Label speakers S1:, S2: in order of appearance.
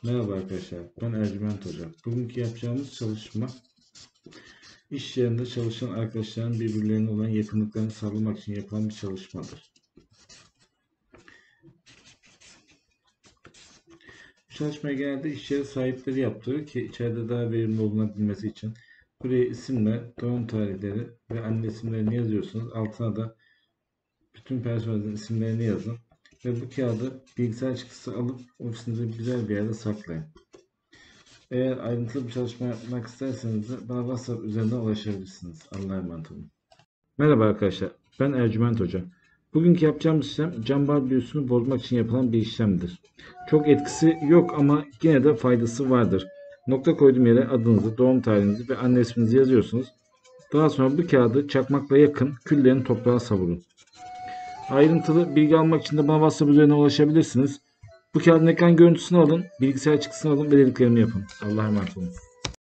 S1: Merhaba arkadaşlar, ben Ercüment Hoca. Bugünkü yapacağımız çalışma, iş yerinde çalışan arkadaşların birbirlerine olan yakınlıklarını sağlamak için yapılan bir çalışmadır. Bu çalışmayı genelde iş yeri sahipleri yaptırır ki içeride daha verimli olunabilmesi için. Buraya isimler, doğum tarihleri ve anne isimlerini yazıyorsunuz. Altına da bütün personelin isimlerini yazın. Ve bu kağıdı bilgisayar çıktısı alıp ofisinizde güzel bir yerde saklayın. Eğer ayrıntılı bir çalışma yapmak isterseniz de bana WhatsApp üzerinden ulaşabilirsiniz. Allah'a emanet olun. Merhaba arkadaşlar, ben Ercüment Hoca. Bugünkü yapacağımız işlem cam büyüsünü bozmak için yapılan bir işlemdir. Çok etkisi yok ama yine de faydası vardır. Nokta koyduğum yere adınızı, doğum tarihinizi ve anne isminizi yazıyorsunuz. Daha sonra bu kağıdı çakmakla yakın, küllerini toprağa savurun. Ayrıntılı bilgi almak için de bana WhatsApp üzerinden ulaşabilirsiniz. Bu kağıdın ekran görüntüsünü alın, bilgisayar çıktısını alın ve dediklerimi yapın. Allah'a emanet olun.